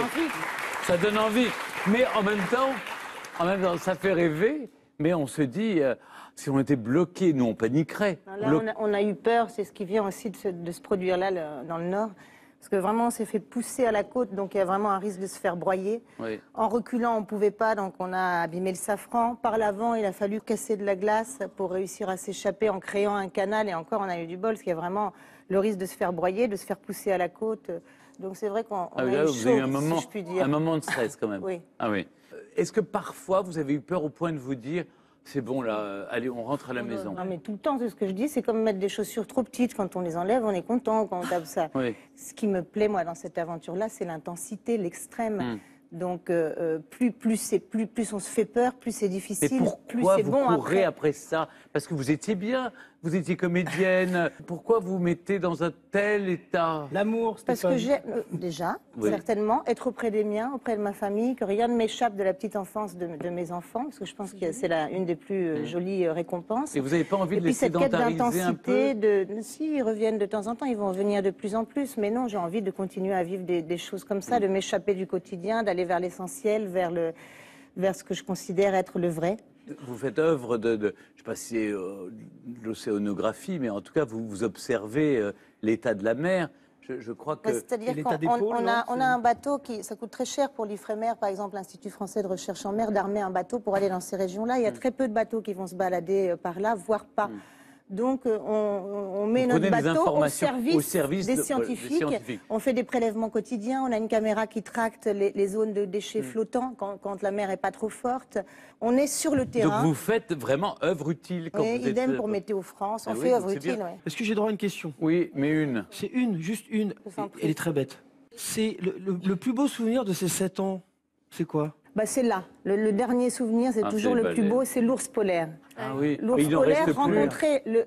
Ça donne envie. Mais en même temps, en même temps, ça fait rêver, mais on se dit, euh, si on était bloqué, nous on paniquerait. Là, Blo on, a, on a eu peur, c'est ce qui vient aussi de se, de se produire là, le, dans le nord. Parce que vraiment, on s'est fait pousser à la côte, donc il y a vraiment un risque de se faire broyer. Oui. En reculant, on ne pouvait pas, donc on a abîmé le safran. Par l'avant, il a fallu casser de la glace pour réussir à s'échapper en créant un canal. Et encore, on a eu du bol, parce qu'il y a vraiment le risque de se faire broyer, de se faire pousser à la côte. Donc c'est vrai qu'on Ah a oui, eu là, chaud, vous avez eu un moment, si je puis dire. un moment de stress quand même. Oui. Ah oui. Est-ce que parfois vous avez eu peur au point de vous dire, c'est bon là, euh, allez, on rentre à la maison? Non, mais tout le temps, c'est ce que je dis, c'est comme mettre des chaussures trop petites. Quand on les enlève, on est content quand on tape ça. Oui. Ce qui me plaît, moi, dans cette aventure-là, c'est l'intensité, l'extrême. Mm. Donc, euh, plus, plus, c'est, plus, plus on se fait peur, plus c'est Mais difficile, plus pourquoi c'est vous bon courez après. après ça? Parce que vous étiez bien, vous étiez comédienne. Pourquoi vous vous mettez dans un tel état? L'amour, Parce que j'ai, euh, déjà, Oui. certainement, être auprès des miens, auprès de ma famille, que rien ne m'échappe de la petite enfance de, de mes enfants, parce que je pense que c'est la, une des plus euh, jolies euh, récompenses. Et vous n'avez pas envie Et de puis les cette quête sédentariser un peu? d'intensité, de, si, ils reviennent de temps en temps, ils vont revenir de plus en plus, mais non, j'ai envie de continuer à vivre des, des choses comme ça, de m'échapper du quotidien, d'aller vers l'essentiel, vers, le, vers ce que je considère être le vrai. Vous faites œuvre de, de je ne sais pas si c'est euh, de l'océanographie, mais en tout cas, vous, vous observez euh, l'état de la mer. Je, je crois que... Bah, c'est-à-dire qu'on on, on a, on a un bateau qui, ça coûte très cher pour l'Ifremer, par exemple, l'Institut français de recherche en mer, d'armer un bateau pour aller dans ces régions-là. Il y a Mm. très peu de bateaux qui vont se balader euh, par là, voire pas. Mm. Donc, euh, on, on met Vous notre prenez des bateau au informations service, au service des, de- scientifiques. des scientifiques. On fait des prélèvements quotidiens. On a une caméra qui tracte les, les zones de déchets Mm. flottants quand, quand la mer est pas trop forte. On est sur le Donc terrain. vous faites vraiment œuvre utile quand Oui, vous êtes... idem pour Météo France. On Ah fait oui, œuvre c'est utile. bien. ouais. Est-ce que j'ai droit à une question? Oui, mais une. C'est une, juste une. Je vous en prie. Elle est très bête. C'est le, le- le plus beau souvenir de ces sept ans, c'est quoi? Bah, c'est là. Le, le dernier souvenir, c'est Ah, toujours c'est le le plus baleine. beau, c'est l'ours polaire. Ah oui, mais L'ours il n'en polaire reste plus. rencontré le,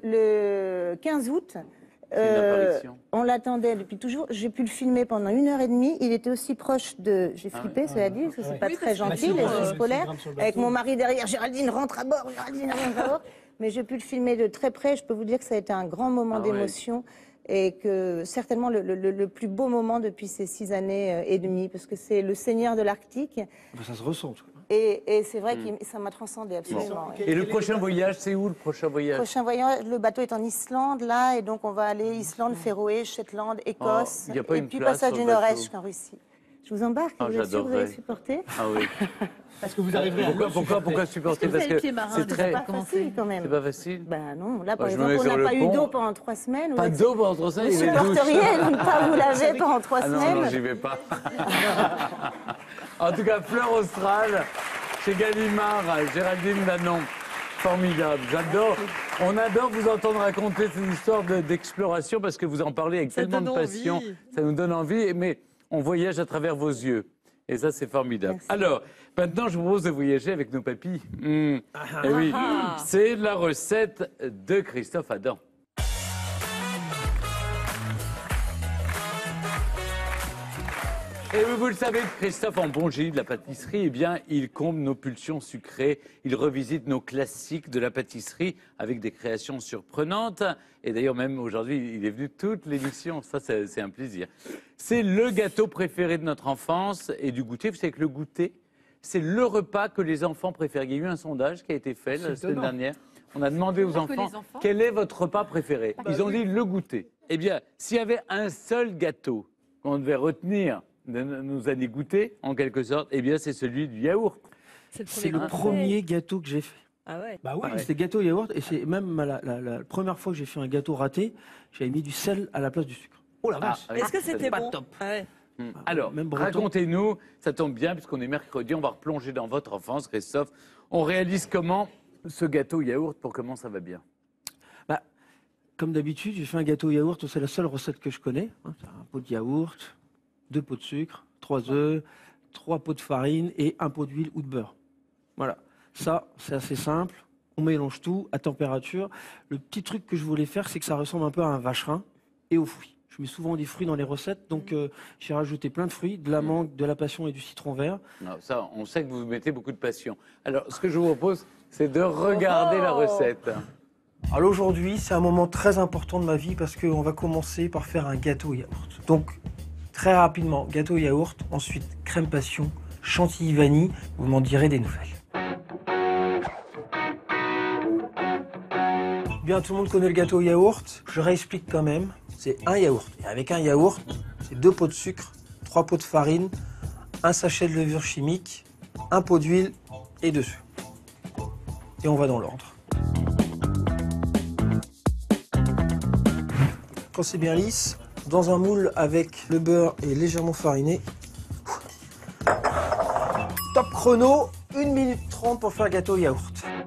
le quinze août. C'est une apparition. on l'attendait depuis toujours. J'ai pu le filmer pendant une heure et demie. Il était aussi proche de. J'ai Ah flippé, cela dit, parce que c'est ouais. pas Oui, très parce que- gentil, Bah, les si, ours euh, polaires. s'il grimpe sur le Avec bateau. mon mari derrière, Géraldine rentre à bord, Géraldine rentre à bord. Mais j'ai pu le filmer de très près. Je peux vous dire que ça a été un grand moment Ah ouais. d'émotion. Et que certainement le, le- le plus beau moment depuis ces six années euh, et demie, parce que c'est le Seigneur de l'Arctique. Enfin, ça se ressent. en tout cas. Et, et c'est vrai Hmm. que ça m'a transcendé absolument. ouais. Et le prochain voyage, c'est où le prochain Le voyage? prochain voyage, le bateau est en Islande, là, et donc on va aller Islande, Féroé, Shetland, Écosse, Oh, il y a pas et une puis place passage sur du le Nord-Est bateau. jusqu'en Russie. Je vous embarque, Ah, vous êtes sûr que vous allez j'adorerais. supporter? Ah oui. Parce que vous arriverez à Pourquoi, le pourquoi, pourquoi supporter. supporter? Est-ce que vous Parce avez le que pied marin c'est déjà très... Pas Comment facile c'est quand même. C'est pas facile. Ben non, là par Bah, je me exemple, mets on sur n'a le pas eu pont. d'eau pendant trois semaines. Vous Pas êtes- d'eau pendant trois semaines, Vous il est douche. supporteriez de ne pas vous laver pendant trois Ah non, semaines? non, j'y vais pas. En tout cas, Fleur Australe, chez Gallimard, Géraldine Danon. Formidable, j'adore. On adore vous entendre raconter ces histoires de- d'exploration parce que vous en parlez avec Ça tellement de donne passion. envie. Ça nous donne envie, mais on voyage à travers vos yeux. Et ça, c'est formidable. Merci. Alors, maintenant, je vous propose de voyager avec nos papilles. Mmh. Eh oui, c'est la recette de Christophe Adam. Et oui, vous le savez, Christophe, en bon génie de la pâtisserie, eh bien, il comble nos pulsions sucrées, il revisite nos classiques de la pâtisserie avec des créations surprenantes. Et d'ailleurs, même aujourd'hui, il est venu toute l'émission, ça, c'est c'est un plaisir. C'est le gâteau préféré de notre enfance et du goûter. Vous savez que le goûter, c'est le repas que les enfants préfèrent. Il y a eu un sondage qui a été fait la semaine dernière. On a demandé aux enfants, enfants quel est votre repas préféré. Ils ont dit le goûter. Eh bien, s'il y avait un seul gâteau qu'on devait retenir de nos années goûter, en quelque sorte, eh bien, c'est celui du yaourt. C'est le premier gâteau que j'ai fait. Ah ouais. Bah oui, Ah ouais. c'était gâteau yaourt. Et c'est même la, la- la première fois que j'ai fait un gâteau raté, j'avais mis du sel à la place du sucre. Oh la vache. Ah, Est-ce que c'était pas bon? top. Ah ouais. Hum. Alors, même breton. racontez-nous, ça tombe bien, puisqu'on est mercredi, on va replonger dans votre enfance, Christophe. On réalise comment ce gâteau yaourt, pour comment ça va bien? Bah, comme d'habitude, j'ai fait un gâteau yaourt, c'est la seule recette que je connais. hein. C'est un pot de yaourt, deux pots de sucre, trois œufs, trois pots de farine et un pot d'huile ou de beurre. Voilà, ça c'est assez simple. On mélange tout à température. Le petit truc que je voulais faire, c'est que ça ressemble un peu à un vacherin et aux fruits. Je mets souvent des fruits dans les recettes, donc euh, j'ai rajouté plein de fruits, de la mangue, de la passion et du citron vert. Non, ça, on sait que vous mettez beaucoup de passion. Alors, ce que je vous propose, c'est de regarder la recette. Alors aujourd'hui, c'est un moment très important de ma vie parce qu'on va commencer par faire un gâteau yaourt. Donc, très rapidement, gâteau yaourt, ensuite crème passion, chantilly vanille, vous m'en direz des nouvelles. Bien, tout le monde connaît le gâteau yaourt, je réexplique quand même. C'est un yaourt. Et avec un yaourt, c'est deux pots de sucre, trois pots de farine, un sachet de levure chimique, un pot d'huile et deux œufs. Et on va dans l'ordre. Quand c'est bien lisse, dans un moule avec le beurre et légèrement fariné. Top chrono, une minute trente pour faire gâteau yaourt.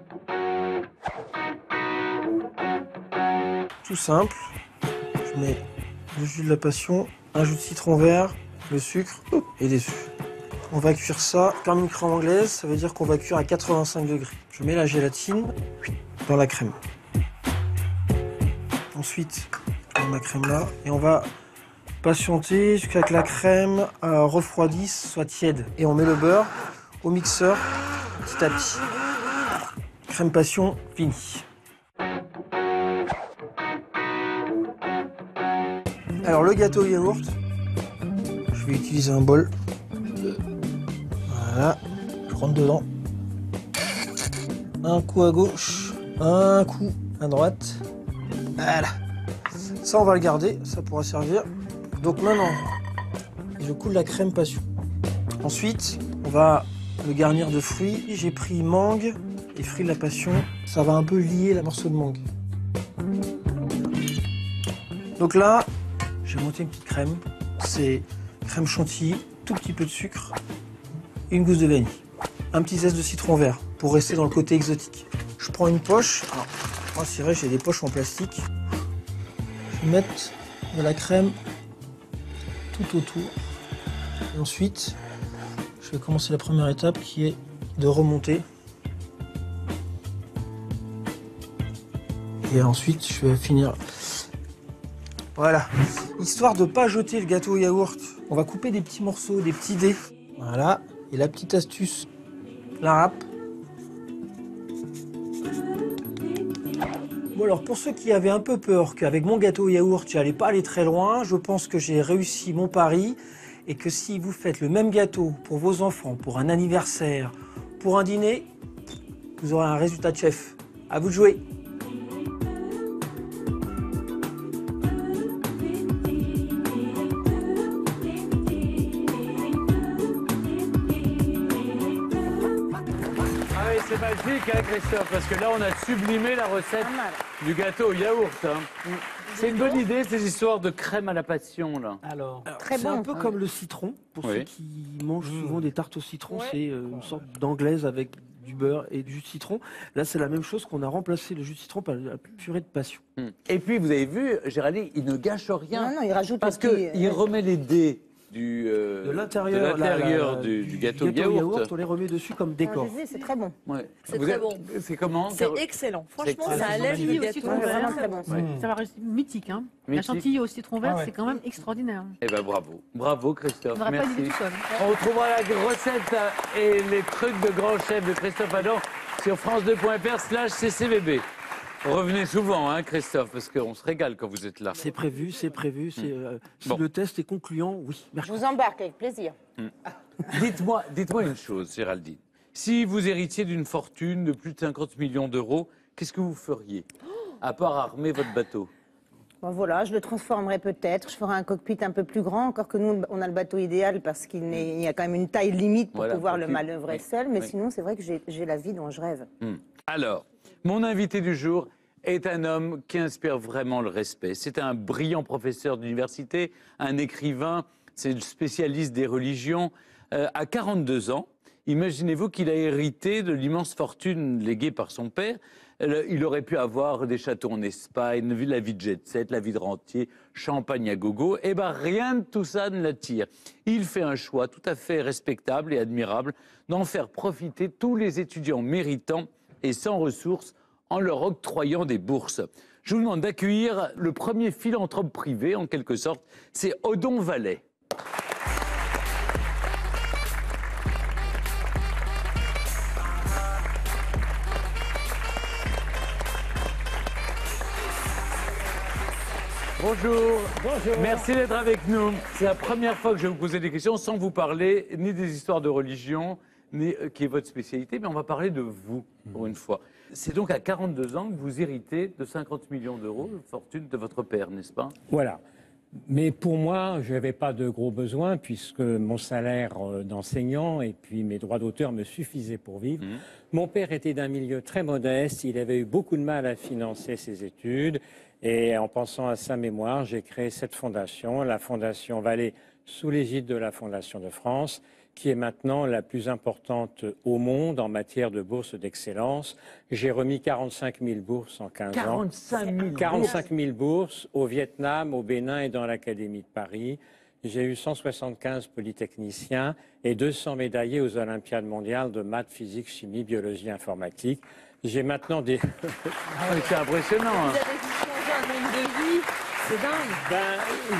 Tout simple. Je mets le jus de la passion, un jus de citron vert, le sucre et des œufs. On va cuire ça comme une crème anglaise, ça veut dire qu'on va cuire à quatre-vingt-cinq degrés. Je mets la gélatine dans la crème. Ensuite, je mets ma crème là et on va patienter jusqu'à ce que la crème euh, refroidisse, soit tiède. Et on met le beurre au mixeur petit à petit. Crème passion finie. Alors le gâteau yaourt, je vais utiliser un bol. Voilà, je rentre dedans. Un coup à gauche, un coup à droite. Voilà. Ça on va le garder, ça pourra servir. Donc maintenant, je coule la crème passion. Ensuite, on va le garnir de fruits. J'ai pris mangue et fruits de la passion. Ça va un peu lier la morceau de mangue. Donc là, j'ai monté une petite crème. C'est crème chantilly, tout petit peu de sucre et une gousse de vanille. Un petit zeste de citron vert pour rester dans le côté exotique. Je prends une poche. Alors, moi, c'est vrai, j'ai des poches en plastique. Je vais mettre de la crème tout autour. Et ensuite, je vais commencer la première étape qui est de remonter. Et ensuite, je vais finir. Voilà. Histoire de ne pas jeter le gâteau au yaourt, on va couper des petits morceaux, des petits dés. Voilà. Et la petite astuce, la râpe. Bon alors, pour ceux qui avaient un peu peur qu'avec mon gâteau au yaourt, j'allais pas aller très loin, je pense que j'ai réussi mon pari et que si vous faites le même gâteau pour vos enfants, pour un anniversaire, pour un dîner, vous aurez un résultat de chef. À vous de jouer. C'est magique, hein, Christophe, parce que là, on a sublimé la recette du gâteau au yaourt. Hein. C'est une bonne idée, ces histoires de crème à la passion, là. Alors, Très c'est bon. un peu comme le citron. Pour Oui. ceux qui mangent souvent des tartes au citron, Ouais. c'est euh, une sorte d'anglaise avec du beurre et du jus de citron. Là, c'est la même chose qu'on a remplacé le jus de citron par la purée de passion. Hmm. Et puis, vous avez vu, Géraldine, il ne gâche rien. Non, non, il rajoute Parce le petit, qu'il euh, remet les dés du, euh, De l'intérieur la- l'intérieur la- du, du gâteau, yaourt. On les remet dessus comme décor. C'est très bon. Ouais. C'est Vous très êtes- bon. C'est comment C'est Carole excellent. C'est Franchement, excellent. ça allège le Chantilly au gâteau. citron Ouais, vert, vraiment très bon. Ouais. ça va rester mythique. Hein. La Mythique. chantilly au citron vert, Ah ouais. c'est quand même extraordinaire. Eh ben bravo, bravo Christophe, On n'aurait pas merci. dit tout seul. On retrouvera la recette euh, et les trucs de grand chef de Christophe Adam sur france deux point f r slash c c v b. Revenez souvent, hein, Christophe, parce qu'on se régale quand vous êtes là. C'est prévu, c'est prévu. c'est, euh, si Bon. le test est concluant, oui. Je Merci. vous embarque avec plaisir. Dites-moi, dites-moi une chose, Géraldine. Si vous héritiez d'une fortune de plus de cinquante millions d'euros, qu'est-ce que vous feriez à part armer votre bateau? Bon, voilà, je le transformerai peut-être. Je ferai un cockpit un peu plus grand. Encore que nous, on a le bateau idéal parce qu'il n'est- il y a quand même une taille limite pour Voilà, pouvoir pour le manœuvrer oui, seul. Mais oui. sinon, c'est vrai que j'ai j'ai la vie dont je rêve. Hmm. Alors, mon invité du jour est un homme qui inspire vraiment le respect. C'est un brillant professeur d'université, un écrivain, c'est le spécialiste des religions. Euh, à quarante-deux ans, imaginez-vous qu'il a hérité de l'immense fortune léguée par son père. Euh, Il aurait pu avoir des châteaux en Espagne, la vie de jet-set, la vie de rentier, champagne à gogo. Eh bien, rien de tout ça ne l'attire. Il fait un choix tout à fait respectable et admirable d'en faire profiter tous les étudiants méritants et sans ressources en leur octroyant des bourses. Je vous demande d'accueillir le premier philanthrope privé, en quelque sorte, c'est Odon Vallet. Bonjour. Bonjour. Merci d'être avec nous. C'est la première fois que je vais vous poser des questions sans vous parler ni des histoires de religion, ni, euh, qui est votre spécialité, mais on va parler de vous, pour une fois. C'est donc à quarante-deux ans que vous héritez de cinquante millions d'euros, fortune de votre père, n'est-ce pas? Voilà. Mais pour moi, je n'avais pas de gros besoins puisque mon salaire euh, d'enseignant et puis mes droits d'auteur me suffisaient pour vivre. Mmh. Mon père était d'un milieu très modeste, il avait eu beaucoup de mal à financer ses études et en pensant à sa mémoire, j'ai créé cette fondation, la Fondation Vallet, sous l'égide de la Fondation de France, qui est maintenant la plus importante au monde en matière de bourses d'excellence. J'ai remis quarante-cinq mille bourses en quinze ans. quarante-cinq mille quarante-cinq mille bourses au Vietnam, au Bénin et dans l'Académie de Paris. J'ai eu cent soixante-quinze polytechniciens et deux cents médaillés aux Olympiades mondiales de maths, physique, chimie, biologie, informatique. J'ai maintenant des... Ah, mais c'est impressionnant. hein. Vous avez dû changer un nombre de vie, c'est dingue. Ben,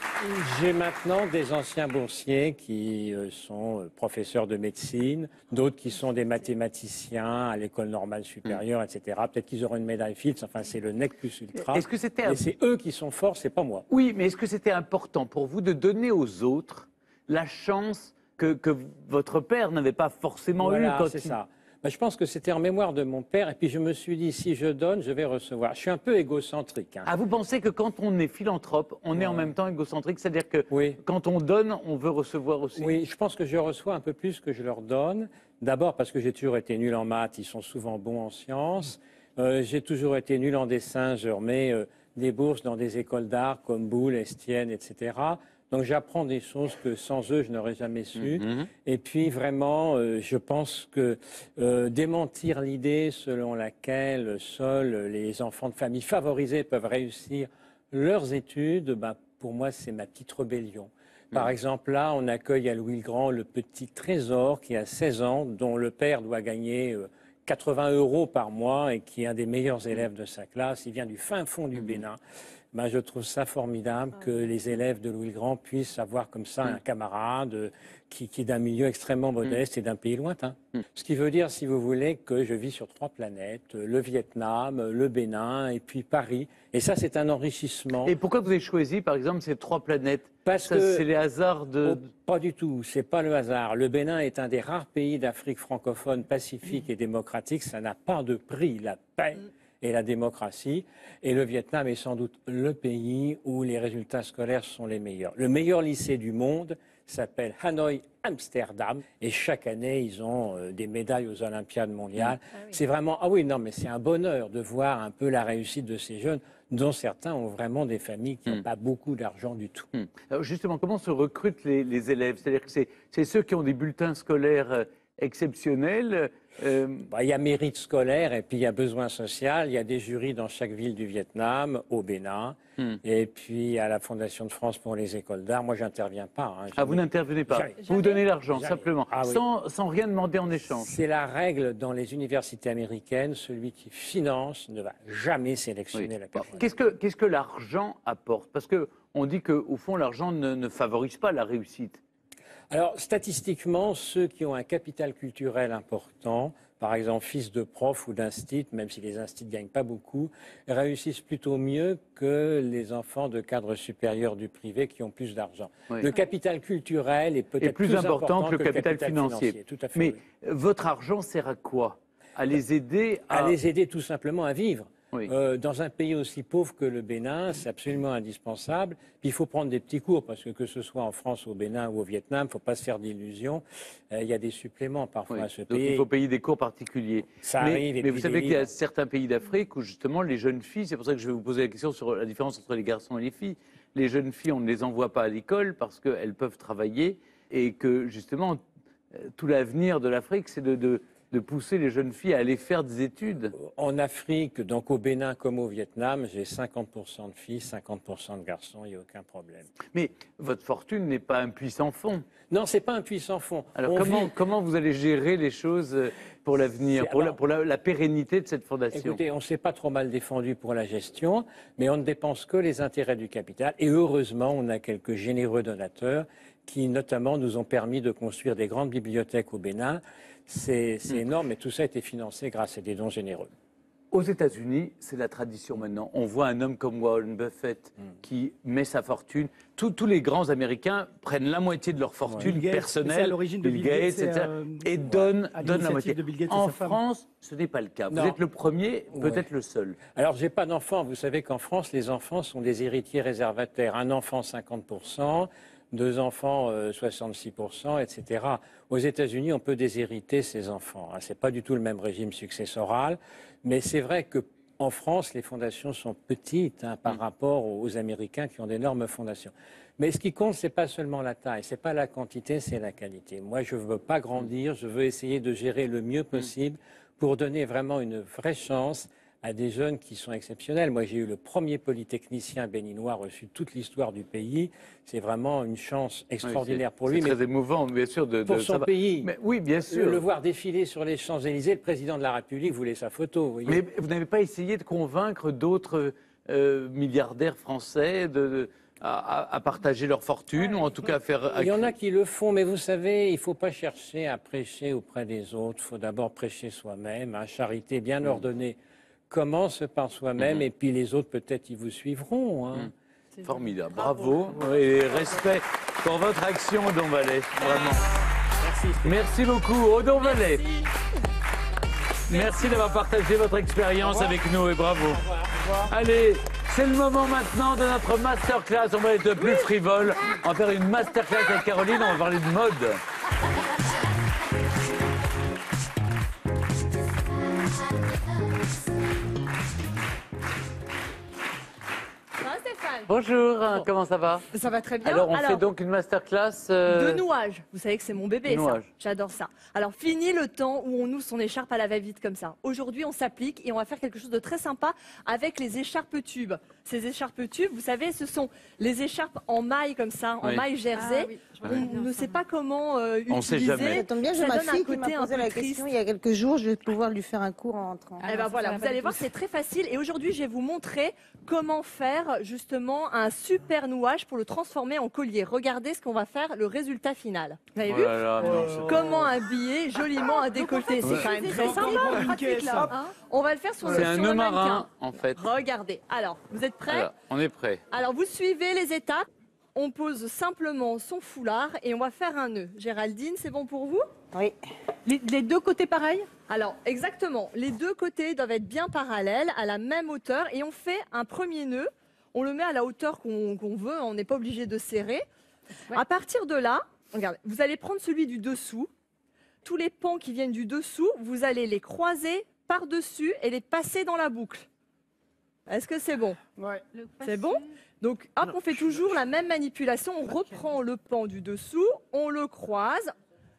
j'ai maintenant des anciens boursiers qui euh, sont euh, professeurs de médecine, d'autres qui sont des mathématiciens à l'école normale supérieure, et cetera. Peut-être qu'ils auront une médaille Fields, enfin c'est le nec plus ultra. Est-ce que c'était un- Et c'est eux qui sont forts, c'est pas moi. Oui, mais est-ce que c'était important pour vous de donner aux autres la chance que, que votre père n'avait pas forcément Voilà, eu quand c'est il... ça. Ben, je pense que c'était en mémoire de mon père, et puis je me suis dit, si je donne, je vais recevoir. Je suis un peu égocentrique. hein. Ah, vous pensez que quand on est philanthrope, on est en même temps égocentrique, c'est-à-dire que Oui. quand on donne, on veut recevoir aussi. Oui, je pense que je reçois un peu plus que je leur donne. D'abord parce que j'ai toujours été nul en maths, ils sont souvent bons en sciences. Euh, j'ai toujours été nul en dessin, je remets euh, des bourses dans des écoles d'art comme Boulle, Estienne, et cetera. Donc j'apprends des choses que sans eux, je n'aurais jamais su. Mhm. Et puis vraiment, euh, je pense que euh, démentir l'idée selon laquelle seuls les enfants de familles favorisées peuvent réussir leurs études, bah, pour moi, c'est ma petite rébellion. Par Mhm. exemple, là, on accueille à Louis-le-Grand le petit Trésor qui a seize ans, dont le père doit gagner euh, quatre-vingts euros par mois et qui est un des meilleurs élèves de sa classe. Il vient du fin fond du Bénin. Ben, je trouve ça formidable que les élèves de Louis-le-Grand puissent avoir comme ça un camarade euh, qui, qui est d'un milieu extrêmement modeste et d'un pays lointain. Ce qui veut dire, si vous voulez, que je vis sur trois planètes, euh, le Vietnam, euh, le Bénin et puis Paris. Et ça, c'est un enrichissement. Et pourquoi vous avez choisi, par exemple, ces trois planètes? Parce Ça, que- c'est les hasards de... Oh, pas du tout, c'est pas le hasard. Le Bénin est un des rares pays d'Afrique francophone pacifique et démocratique. Ça n'a pas de prix, la paix et la démocratie. Et le Vietnam est sans doute le pays où les résultats scolaires sont les meilleurs. Le meilleur lycée du monde s'appelle Hanoi Amsterdam. Et chaque année, ils ont euh, des médailles aux Olympiades mondiales. C'est vraiment, ah oui, non, mais c'est un bonheur de voir un peu la réussite de ces jeunes, dont certains ont vraiment des familles qui n'ont pas beaucoup d'argent du tout. Hmm. Alors justement, comment se recrutent les, les élèves? C'est-à-dire que c'est c'est ceux qui ont des bulletins scolaires euh, exceptionnel. Euh... Bah, il y a mérite scolaire et puis il y a besoin social. Il y a des jurys dans chaque ville du Vietnam, au Bénin, hmm. et puis à la Fondation de France pour les écoles d'art. Moi, j'interviens pas. Hein, ah, vous n'intervenez pas. Jamais. Vous donnez l'argent, simplement, ah, oui. sans, sans rien demander en échange. C'est la règle dans les universités américaines. Celui qui finance ne va jamais sélectionner oui. la personne. Qu'est-ce que, qu'est-ce que l'argent apporte? Parce qu'on dit qu'au fond, l'argent ne, ne favorise pas la réussite. Alors, statistiquement, ceux qui ont un capital culturel important, par exemple fils de prof ou d'instit, même si les instits ne gagnent pas beaucoup, réussissent plutôt mieux que les enfants de cadres supérieurs du privé qui ont plus d'argent. Oui. Le capital culturel est peut-être plus, plus important, important que, que le capital, capital financier. financier. Tout à fait, Mais oui. votre argent sert à quoi? À les aider à... à les aider tout simplement à vivre. Oui. Euh, dans un pays aussi pauvre que le Bénin, c'est absolument indispensable. Puis il faut prendre des petits cours, parce que que ce soit en France, au Bénin ou au Vietnam, il ne faut pas se faire d'illusions. Euh, il y a des suppléments parfois oui. à ce Donc pays. il faut payer des cours particuliers. Ça mais, arrive. Et mais puis vous savez qu'il y a livres. certains pays d'Afrique où justement les jeunes filles, c'est pour ça que je vais vous poser la question sur la différence entre les garçons et les filles. Les jeunes filles, on ne les envoie pas à l'école parce qu'elles peuvent travailler et que justement tout l'avenir de l'Afrique, c'est de, de de pousser les jeunes filles à aller faire des études. En Afrique, donc au Bénin comme au Vietnam, j'ai cinquante pour cent de filles, cinquante pour cent de garçons, il n'y a aucun problème. Mais votre fortune n'est pas un puissant fond. Non, ce n'est pas un puissant fond. Alors On comment, vit... comment vous allez gérer les choses pour l'avenir, pour, la, pour la, la pérennité de cette fondation? Écoutez, on ne s'est pas trop mal défendu pour la gestion, mais on ne dépense que les intérêts du capital. Et heureusement, on a quelques généreux donateurs qui notamment nous ont permis de construire des grandes bibliothèques au Bénin. C'est mmh. énorme, mais tout ça a été financé grâce à des dons généreux. Aux États-Unis, c'est la tradition maintenant. On voit un homme comme Warren Buffett mmh. qui met sa fortune. Tous, tous les grands Américains prennent la moitié de leur fortune ouais. personnelle, à l'origine de Bill Gates, Gates et, euh, et donnent, ouais, donnent la moitié. En France, ce n'est pas le cas. Non. Vous êtes le premier, peut-être ouais. le seul. Alors, je n'ai pas d'enfants. Vous savez qu'en France, les enfants sont des héritiers réservataires. Un enfant, cinquante pour cent. Deux enfants, euh, soixante-six pour cent, et cetera. Aux États-Unis, on peut déshériter ses enfants. Hein. Ce n'est pas du tout le même régime successoral, mais c'est vrai qu'en France, les fondations sont petites hein, par mmh. rapport aux Américains qui ont d'énormes fondations. Mais ce qui compte, ce n'est pas seulement la taille, ce n'est pas la quantité, c'est la qualité. Moi, je ne veux pas grandir, je veux essayer de gérer le mieux possible pour donner vraiment une vraie chance à des jeunes qui sont exceptionnels. Moi, j'ai eu le premier polytechnicien béninois reçu toute l'histoire du pays. C'est vraiment une chance extraordinaire oui, pour lui. C'est très émouvant, bien sûr, de, pour de son ça pays. Mais, oui, bien sûr. Le, le voir défiler sur les Champs-Élysées, le président de la République voulait sa photo. Vous voyez. Mais vous n'avez pas essayé de convaincre d'autres euh, milliardaires français de, de, à, à partager leur fortune, ou en tout cas à faire... Il y en a qui le font, mais vous savez, il ne faut pas chercher à prêcher auprès des autres. Il faut d'abord prêcher soi-même, hein, charité bien mmh. ordonnée. Commence par soi-même mmh. et puis les autres, peut-être, ils vous suivront. Hein. Mmh. Formidable. Bravo. Bravo. Et respect pour votre action, Odon Vallée. Vraiment. Merci. Merci beaucoup, Odon Vallée. Merci, Merci d'avoir partagé votre expérience avec nous et bravo. Au revoir. Au revoir. Allez, c'est le moment maintenant de notre masterclass. On va être plus frivole. On va faire une masterclass avec Caroline. On va parler de mode. Bonjour, bon. Comment ça va? Ça va très bien. Alors, on Alors, fait donc une masterclass euh... de nouage. Vous savez que c'est mon bébé, nouage. ça. J'adore ça. Alors, fini le temps où on noue son écharpe à la va-vite comme ça. Aujourd'hui, on s'applique et on va faire quelque chose de très sympa avec les écharpes tubes. Ces écharpes tubes, vous savez, ce sont les écharpes en maille comme ça, en oui. maille jersey. Ah, oui. On ne sait pas comment euh, utiliser. On sait jamais. Ça tombe bien, j'ai ma fille qui m'a posé la question il y a quelques jours. Je vais pouvoir lui faire un cours en rentrant. Ah, ben voilà, vous allez voir, c'est très facile. Et aujourd'hui, je vais vous montrer comment faire justement un super nouage pour le transformer en collier. Regardez ce qu'on va faire, le résultat final. Vous avez oh vu là là, non, comment habiller joliment un décolleté. C'est quand même très sympa. Pratique, là, hein. On va le faire sur le, sur un nœud marin, mannequin. En fait. Regardez. Alors, vous êtes prêts? Alors, on est prêts. Alors, vous suivez les étapes. On pose simplement son foulard et on va faire un nœud. Géraldine, c'est bon pour vous? Oui. Les, les deux côtés pareils? Alors, exactement. Les deux côtés doivent être bien parallèles, à la même hauteur. Et on fait un premier nœud. On le met à la hauteur qu'on qu'on veut. On n'est pas obligé de serrer. Ouais. À partir de là, regardez, vous allez prendre celui du dessous. Tous les pans qui viennent du dessous, vous allez les croiser par-dessus et les passer dans la boucle. Est-ce que c'est bon? Ouais. C'est bon? Donc, hop, on fait toujours la même manipulation. On reprend le pan du dessous, on le croise,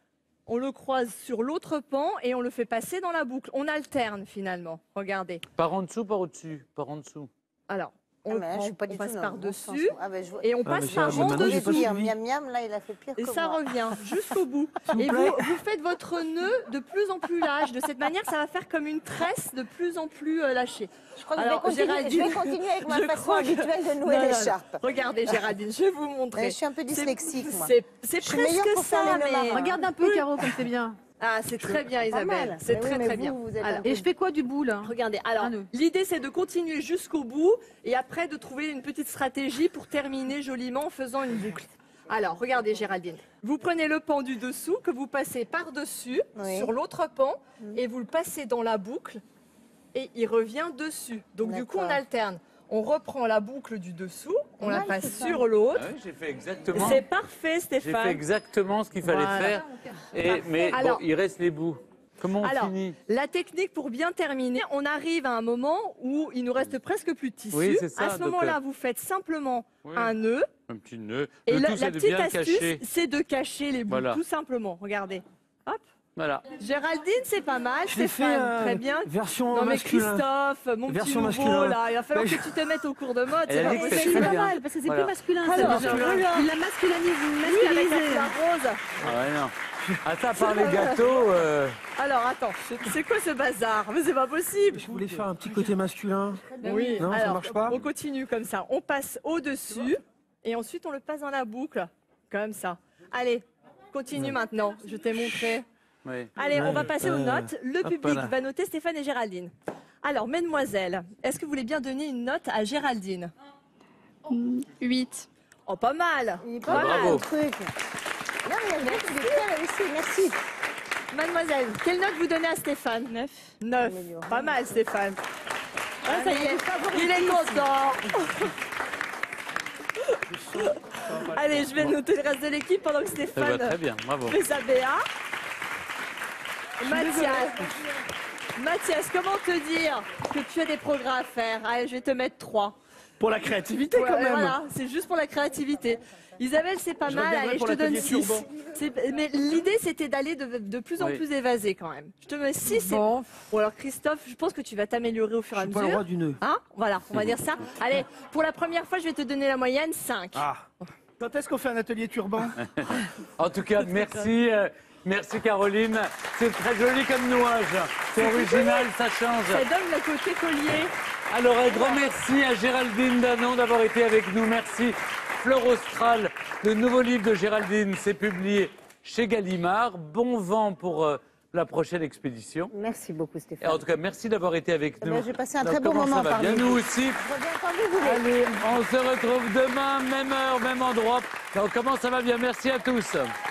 on le croise sur l'autre pan et on le fait passer dans la boucle. On alterne finalement. Regardez. Par en dessous, par au-dessus, par en dessous. Alors, on, Ah, mais là, le je suis prend, pas du on tout passe dans le bon par-dessus sens. Ah, ben, je vois- et on Ah, passe mais j'ai- par mais en maintenant, j'ai pas dessous. Pire, suivi. miam miam, là, il a fait pire Et que ça moi. revient jusqu'au bout. S'il vous Et vous, plaît. vous faites votre nœud de plus en plus lâche. De cette manière, ça va faire comme une tresse de plus en plus euh, lâchée. Je crois que Alors, je, vais continuer, je vais Géraldine, continuer avec ma je façon crois que- habituelle de Non, nouer non, non. l'écharpe. Regardez, Géraldine, je vais vous montrer. Mais je suis un peu C'est- dyslexique, moi. C'est c'est Je suis meilleure presque pour faire ça, les nœuds mais... marins. Regarde un peu, Caro, comme c'est bien. Ah, c'est très bien, Pas Isabelle. mal. C'est Mais oui, très, mais très vous, bien. vous êtes Alors, un peu- Et je fais quoi du bout, là? Regardez, alors, Un nœud. l'idée c'est de continuer jusqu'au bout et après de trouver une petite stratégie pour terminer joliment en faisant une boucle. Alors, regardez Géraldine, vous prenez le pan du dessous que vous passez par-dessus Oui. sur l'autre pan et vous le passez dans la boucle et il revient dessus. Donc du coup on D'accord. alterne. On reprend la boucle du dessous, on la mal, passe c'est ça. sur l'autre. Ah oui, j'ai fait exactement. C'est parfait J'ai Stéphane. fait exactement ce qu'il fallait Voilà. faire. Et, mais Alors- bon, il reste les bouts. Comment on Alors, finit? la technique pour bien terminer, on arrive à un moment où il nous reste presque plus de tissu. Oui, c'est ça, à ce donc, moment-là, euh, vous faites simplement Oui. un nœud. Un petit nœud. Et Le la, tout, la c'est de petite bien astuce, cacher. c'est de cacher les bouts, Voilà. tout simplement. Regardez. Hop. Voilà. Géraldine, c'est pas mal. Je l'ai fait Stéphane, euh, très bien. version Non mais masculin. Christophe, mon Version petit nouveau, masculin. là, il va falloir Bah, que je- tu te mettes au cours de mode. Elle c'est a pas dit que possible. c'était C'est très pas bien. mal, parce que c'est Voilà. plus masculin, Alors, ça, déjà. regarde. Il l'a masculinisé. Oui, avec la masculinisé. fleur rose. Ah ouais, non. Ah, ça, par les gâteaux. euh, Alors attends, c'est- c'est quoi ce bazar? Mais c'est pas possible. Je voulais faire un petit côté masculin. Oui, Non, ça alors, marche pas. on continue comme ça. On passe au-dessus et ensuite on le passe dans la boucle. Comme ça. Allez, continue maintenant. Je t'ai montré. oui. Allez, on va Ouais, passer aux euh, notes. Le hop public là. va noter Stéphane et Géraldine. Alors, mesdemoiselles, est-ce que vous voulez bien donner une note à Géraldine? huit. Oh, pas mal. Il est Pas pas mal, Bravo. le truc. Non, mais il est bien réussi, merci. Mademoiselle, quelle note vous donnez à Stéphane? neuf. neuf. Amélioré. Pas mal, Stéphane. Ah, ça y est, il est content. Allez, je vais noter le reste de l'équipe pendant que Ça va Stéphane très bien, bravo. fait sa B A. Mathias, Mathias, comment te dire que tu as des progrès à faire? Allez, je vais te mettre trois. Pour la créativité, Ouais, quand même. Voilà, c'est juste pour la créativité. Isabelle, c'est pas Je mal. reviendrai Allez, je pour te donne l'atelier six. turban. C'est- Mais l'idée, c'était d'aller de, de plus en Oui. plus évasé quand même. Je te mets six. Bon. Bon, alors Christophe, je pense que tu vas t'améliorer au fur et à Je suis pas mesure. le roi du nœud. Hein, voilà, on va dire ça. Allez, pour la première fois, je vais te donner la moyenne cinq. Ah. Quand est-ce qu'on fait un atelier turban? En tout cas, merci. euh, merci Caroline. C'est très joli comme nouage. C'est original, ça change. Ça donne le côté collier. Alors, un grand merci à Géraldine Danon d'avoir été avec nous. Merci. Fleur Austral, le nouveau livre de Géraldine, c'est publié chez Gallimard. Bon vent pour euh, la prochaine expédition. Merci beaucoup, Et Stéphane. en tout cas, merci d'avoir été avec Eh nous. ben, j'ai passé un Alors, très bon comment moment ça va parmi bien, vous. nous aussi. Je reviens quand vous voulez. Allez, on se retrouve demain, même heure, même endroit. Alors, comment ça va bien? Merci à tous.